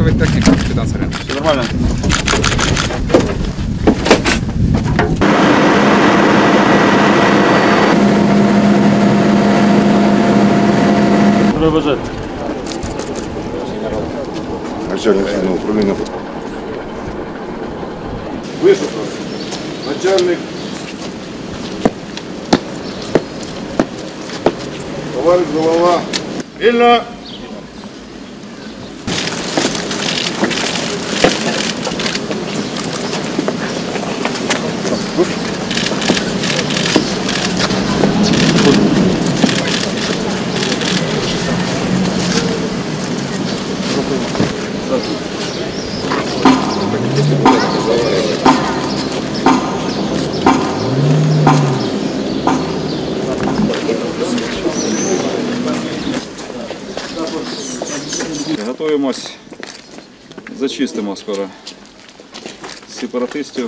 вид техніка, капітан Сарен. Все нормально? Бажати. Начальник сильного управління. Вишукав. Начальник. Товариш голова. Вільно. Готуємось, зачистимо скоро сепаратистів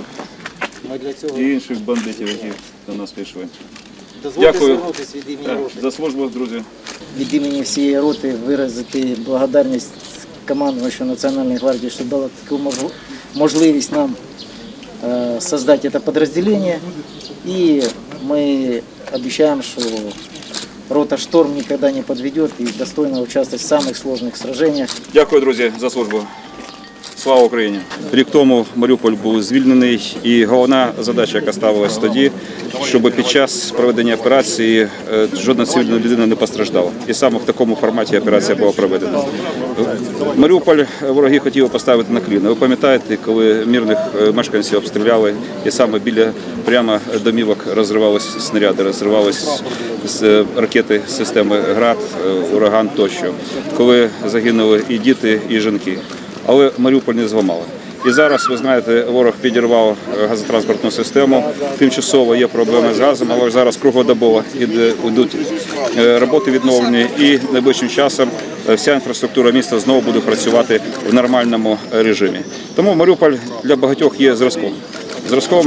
і інших бандитів, які до нас пішли. Дякую за службу, друзі. Від імені всієї роти виразити благодарність командувачу Національної гвардії, що дало таку можливість нам створити це підрозділення. І ми обіцяємо, що рота «Шторм» ніколи не підведе і достойно участвувати в самих складних сражениях. Дякую, друзі, за службу. Слава Україні! Рік тому Маріуполь був звільнений, і головна задача, яка ставилась тоді, щоб під час проведення операції жодна цивільна людина не постраждала. І саме в такому форматі операція була проведена. Маріуполь вороги хотіли поставити на коліна. Ви пам'ятаєте, коли мирних мешканців обстріляли, і саме біля прямо домівок розривалися снаряди, розривалися ракети системи «Град», «Ураган» тощо, коли загинули і діти, і жінки. Але Маріуполь не зламали. І зараз, ви знаєте, ворог підірвав газотранспортну систему, тимчасово є проблеми з газом, але зараз круглодобово йдуть роботи відновлені, і найближчим часом вся інфраструктура міста знову буде працювати в нормальному режимі. Тому Маріуполь для багатьох є зразком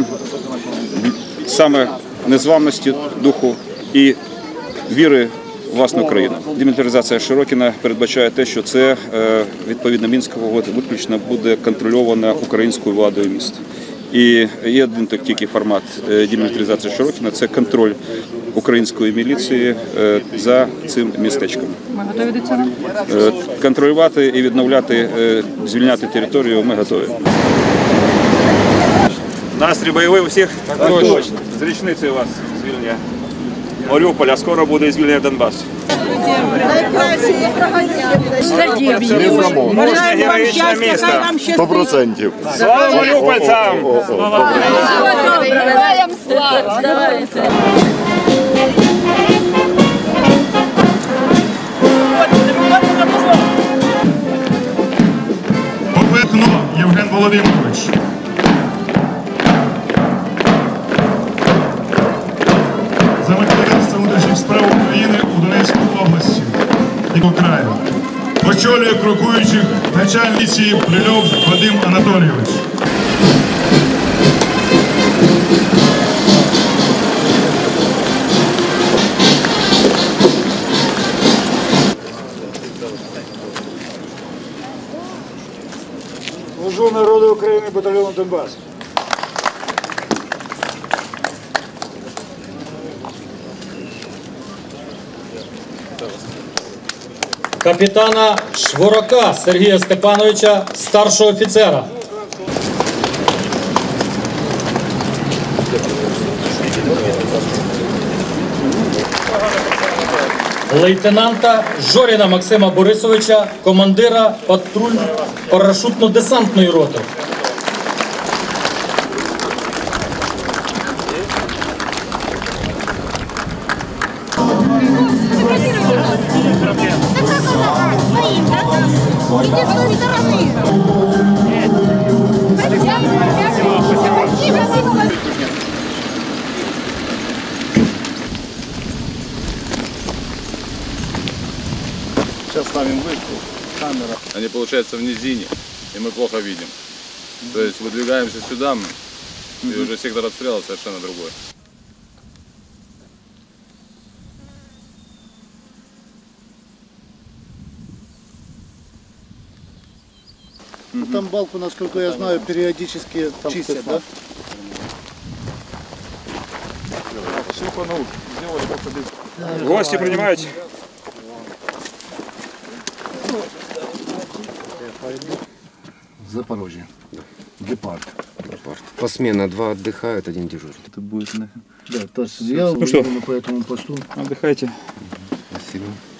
саме незламності духу і віри в власну країну. Демілітаризація Широкіна передбачає те, що це, відповідно Мінського угоди, виключно буде контрольована українською владою міста. І є один тільки формат демілітаризації Широкіна – це контроль української міліції за цим містечком. Ми готові до цього? Контролювати і відновляти, звільняти територію ми готові. Настрій бойовий у всіх? Так точно. З річницею вас звільнення Маріуполя, скоро буде і звільнення Донбасу. Мужнє героїчне місто. 100%. Слава маріупольцям! Попитно Євген Володимирович. За Міністерством внутрішніх справ України у Донецькій області і краю. Очолює крокуючих начальниці Прильов Вадим Анатолійович. Служу народу України, батальйону Донбас. Капітана Шворока Сергія Степановича, старшого офіцера. Лейтенанта Жоріна Максима Борисовича, командира патрульно-парашутно-десантної роти. Сейчас ставим вышку, камера. Они, получается, в низине, и мы плохо видим. То есть выдвигаемся сюда, и уже сектор отстрела совершенно другой. Там балку, насколько я знаю, периодически чистят, да? Гости принимать. Запорожье. Гепард. Посменно, 2 отдыхают, 1 дежурит. Да, то есть я Ну что? по этому посту. Отдыхайте. Спасибо.